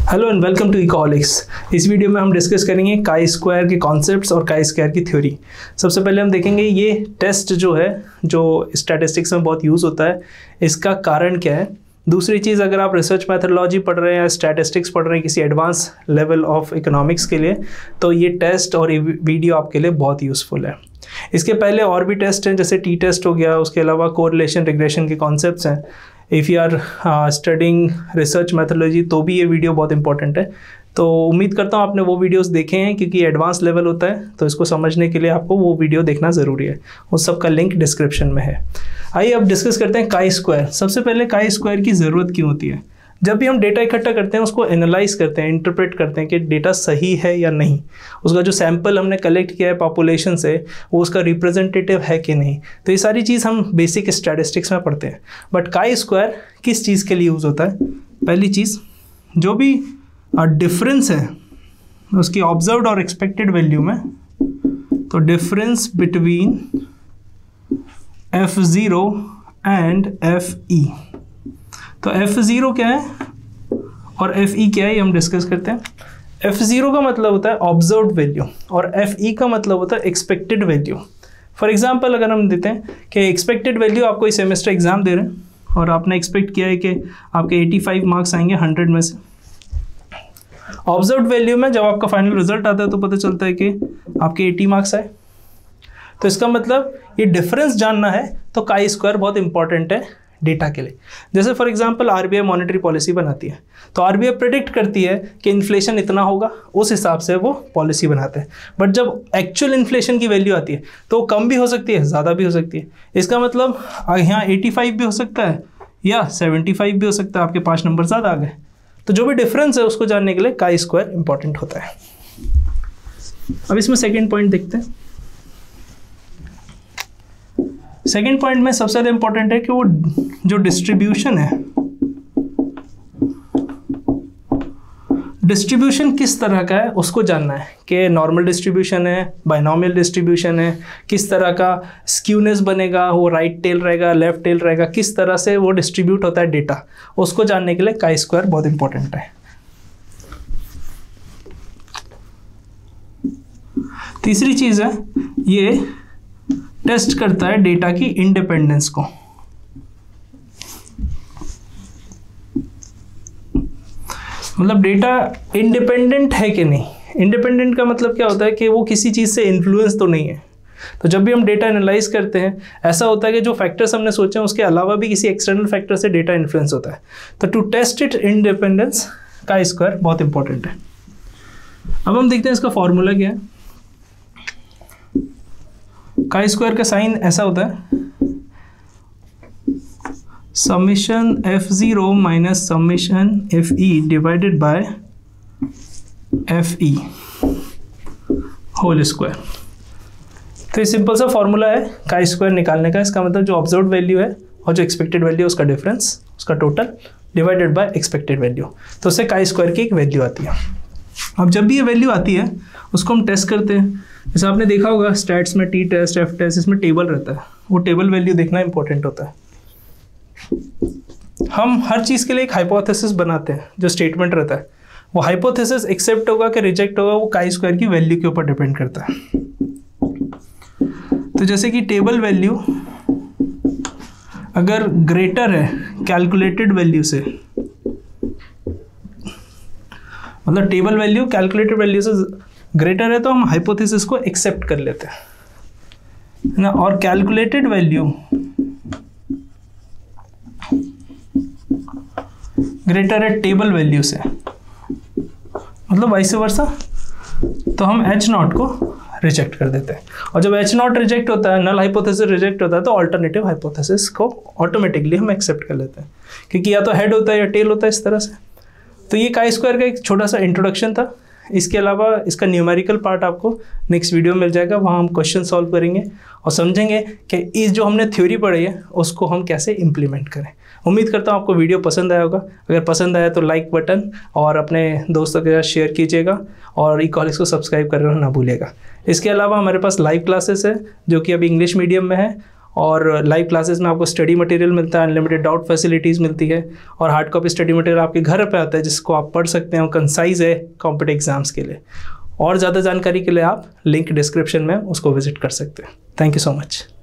Hello and welcome to Ecoholics. इस video में हम डिस्कस करेंगे काई स्क्वायर के कॉन्सेप्ट्स और काई स्क्वायर की थ्योरी। सबसे पहले हम देखेंगे ये टेस्ट जो है जो स्टैटिस्टिक्स में बहुत यूज़ होता है, इसका कारण क्या है। दूसरी चीज़, अगर आप रिसर्च मैथडोलॉजी पढ़ रहे हैं या स्टैटिस्टिक्स पढ़ रहे हैं किसी एडवांस लेवल ऑफ इकोनॉमिक्स के लिए, तो ये टेस्ट और ये वीडियो आपके लिए बहुत यूज़फुल है। इसके पहले और भी टेस्ट हैं, जैसे टी टेस्ट हो गया, उसके अलावा कोरिलेशन रिग्रेशन के कॉन्सेप्ट्स हैं। If you are studying research methodology तो भी ये वीडियो बहुत इंपॉर्टेंट है। तो उम्मीद करता हूँ आपने वो वीडियोस देखे हैं, क्योंकि एडवांस लेवल होता है, तो इसको समझने के लिए आपको वो वीडियो देखना ज़रूरी है। उस सब का लिंक डिस्क्रिप्शन में है। आइए अब डिस्कस करते हैं काई स्क्वायर। सबसे पहले काई स्क्वायर की ज़रूरत क्यों होती है। जब भी हम डेटा इकट्ठा करते हैं, उसको एनालाइज करते हैं, इंटरप्रेट करते हैं कि डेटा सही है या नहीं, उसका जो सैंपल हमने कलेक्ट किया है पॉपुलेशन से, वो उसका रिप्रेजेंटेटिव है कि नहीं। तो ये सारी चीज़ हम बेसिक स्टैटिस्टिक्स में पढ़ते हैं। बट काई स्क्वायर किस चीज़ के लिए यूज़ होता है। पहली चीज़, जो भी डिफरेंस है उसकी ऑब्जर्व्ड और एक्सपेक्टेड वैल्यू में, तो difference between F0 and FE। तो F0 क्या है और FE क्या है, ये हम डिस्कस करते हैं। F0 का मतलब होता है ऑब्जर्व्ड वैल्यू और FE का मतलब होता है एक्सपेक्टेड वैल्यू। फॉर एग्जांपल, अगर हम देते हैं कि एक्सपेक्टेड वैल्यू, आपको इस सेमेस्टर एग्जाम दे रहे हैं और आपने एक्सपेक्ट किया है कि आपके 85 मार्क्स आएंगे 100 में से। ऑब्जर्व्ड वैल्यू में जब आपका फाइनल रिजल्ट आता है तो पता चलता है कि आपके 80 मार्क्स आए। तो इसका मतलब ये डिफरेंस जानना है, तो काई स्क्वायर बहुत इंपॉर्टेंट है डेटा के लिए। जैसे for example RBI monetary policy बनाती है, तो आरबीआई प्रेडिक्ट करती है कि इन्फ्लेशन इतना होगा, उस हिसाब से वो पॉलिसी बनाते हैं। बट जब एक्चुअल इन्फ्लेशन की वैल्यू आती है तो वो कम भी हो सकती है, ज़्यादा भी हो सकती है। इसका मतलब यहाँ 85 भी हो सकता है या 75 भी हो सकता है, आपके 5 नंबर ज़्यादा आ गए। तो जो भी डिफरेंस है उसको जानने के लिए काई स्क्वायर इंपॉर्टेंट होता है। अब इसमें सेकेंड पॉइंट देखते हैं। सेकेंड पॉइंट में सबसे ज़्यादा इंपॉर्टेंट है कि वो जो डिस्ट्रीब्यूशन है, डिस्ट्रीब्यूशन किस तरह का है उसको जानना है कि नॉर्मल डिस्ट्रीब्यूशन है, बाइनॉमियल डिस्ट्रीब्यूशन है, किस तरह का स्क्यूनेस बनेगा, वो राइट टेल रहेगा, लेफ्ट टेल रहेगा, किस तरह से वो डिस्ट्रीब्यूट होता है डेटा, उसको जानने के लिए काई स्क्वायर बहुत इंपॉर्टेंट है। तीसरी चीज़ है, ये टेस्ट करता है डेटा की इंडिपेंडेंस को। मतलब डेटा इंडिपेंडेंट है कि नहीं। इंडिपेंडेंट का मतलब क्या होता है कि वो किसी चीज़ से इन्फ्लुएंस तो नहीं है। तो जब भी हम डेटा एनालाइज करते हैं, ऐसा होता है कि जो फैक्टर्स हमने सोचे हैं उसके अलावा भी किसी एक्सटर्नल फैक्टर से डेटा इन्फ्लुएंस होता है। तो to test it independence, chi square बहुत इंपॉर्टेंट है। अब हम देखते हैं इसका फॉर्मूला क्या है। काई स्क्वायर का साइन ऐसा होता है, summation F0 minus summation FE divided by FE whole square. तो ये सिंपल सा फॉर्मूला है काई स्क्वायर निकालने का। इसका मतलब जो ऑब्जर्व्ड वैल्यू है और जो एक्सपेक्टेड वैल्यू है उसका डिफरेंस, उसका total divided by expected value, तो उससे काई स्क्वायर की एक वैल्यू आती है। अब जब भी ये वैल्यू आती है उसको हम टेस्ट करते हैं। जैसे आपने देखा होगा स्टैट्स में टी टेस्ट, एफ टेस्ट, इसमें टेबल रहता है, वो टेबल वैल्यू देखना इंपॉर्टेंट होता है। हम हर चीज़ के लिए एक हाइपोथेसिस बनाते हैं, जो स्टेटमेंट रहता है वो हाइपोथेसिस एक्सेप्ट होगा कि रिजेक्ट होगा, वो काई स्क्वायर की वैल्यू के ऊपर डिपेंड करता है। तो जैसे कि टेबल वैल्यू अगर ग्रेटर है कैलकुलेटेड वैल्यू से, मतलब टेबल वैल्यू कैलकुलेटेड वैल्यू से ग्रेटर है, तो हम हाइपोथेसिस को एक्सेप्ट कर लेते हैं ना। और कैलकुलेटेड वैल्यू ग्रेटर है टेबल वैल्यू से, मतलब वाइस वर्सा, तो हम H0 को रिजेक्ट कर देते हैं। और जब H0 रिजेक्ट होता है, नल हाइपोथेसिस रिजेक्ट होता है, तो अल्टरनेटिव हाइपोथेसिस को ऑटोमेटिकली हम एक्सेप्ट कर लेते हैं, क्योंकि या तो हेड होता है या टेल होता है, इस तरह से। तो ये काई स्क्वायर का एक छोटा सा इंट्रोडक्शन था। इसके अलावा इसका न्यूमेरिकल पार्ट आपको नेक्स्ट वीडियो में मिल जाएगा, वहाँ हम क्वेश्चन सॉल्व करेंगे और समझेंगे कि इस जो हमने थ्योरी पढ़ी है उसको हम कैसे इम्प्लीमेंट करें। उम्मीद करता हूँ आपको वीडियो पसंद आया होगा। अगर पसंद आया तो लाइक बटन और अपने दोस्तों के साथ शेयर कीजिएगा और इकोहॉलिक्स को सब्सक्राइब करना ना भूलिएगा। इसके अलावा हमारे पास लाइव क्लासेस है जो कि अभी इंग्लिश मीडियम में है और लाइव क्लासेस में आपको स्टडी मटेरियल मिलता है, अनलिमिटेड डाउट फैसिलिटीज़ मिलती है, और हार्ड कॉपी स्टडी मटेरियल आपके घर पे आता है जिसको आप पढ़ सकते हैं, कंसाइज है कॉम्पिटिटिव एग्जाम्स के लिए। और ज़्यादा जानकारी के लिए आप लिंक डिस्क्रिप्शन में उसको विजिट कर सकते हैं। Thank you so much.